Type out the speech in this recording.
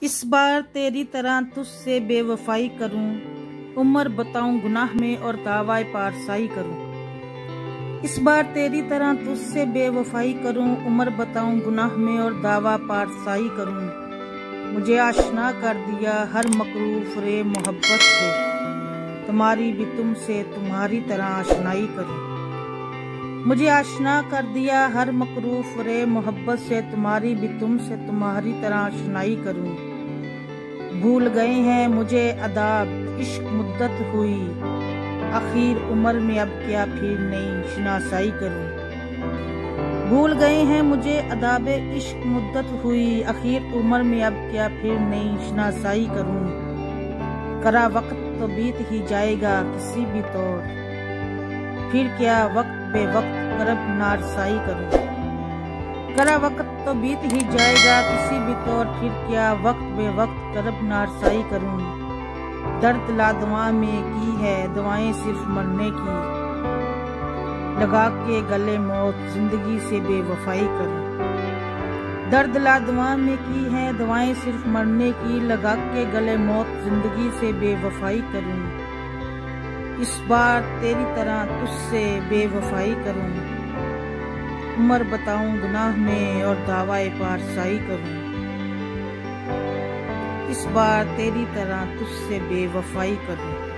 इस बार तेरी तरह तुझसे बेवफाई करूं, उम्र बताऊं गुनाह में और दावाए पारसाई करूं। इस बार तेरी तरह तुझसे बेवफाई करूं, उम्र बताऊं गुनाह में और दावा पारसाई करूं। मुझे आशना कर दिया हर मकरूफ रे मोहब्बत से, तुम्हारी भी तुमसे तुम्हारी तरह आशनाई करूं। मुझे आशना कर दिया हर मकरूफ रे मोहब्बत से, तुम्हारी भी तुमसे तुम्हारी तरह आशनाई करूं। भूल गए हैं मुझे अदाब इश्क मुद्दत हुई, आखिर उम्र में अब क्या फिर नई शनासाई करूं। भूल गए हैं मुझे अदाब इश्क मुद्दत हुई, आखिर उम्र में अब क्या फिर नई शनासाई करूं। करा वक्त तो बीत ही जाएगा किसी भी तौर, फिर क्या वक्त बेवक्त करब नारसाई करूं। करा वक्त तो बीत ही जाएगा किसी भी तौर, फिर क्या वक्त बेवक्त करब नारसाई करूं। दर्द लादवा में की है दवाएं सिर्फ मरने की, लगा के गले मौत जिंदगी से बेवफाई करूं। दर्द लादवा में की है दवाएं सिर्फ मरने की, लगा के गले मौत जिंदगी से बेवफाई करूं। इस बार तेरी तरह तुझसे बेवफाई करूं, उम्र बताऊं गुनाह में और दावाए पारसाई करूं। इस बार तेरी तरह तुझसे बेवफाई करूं।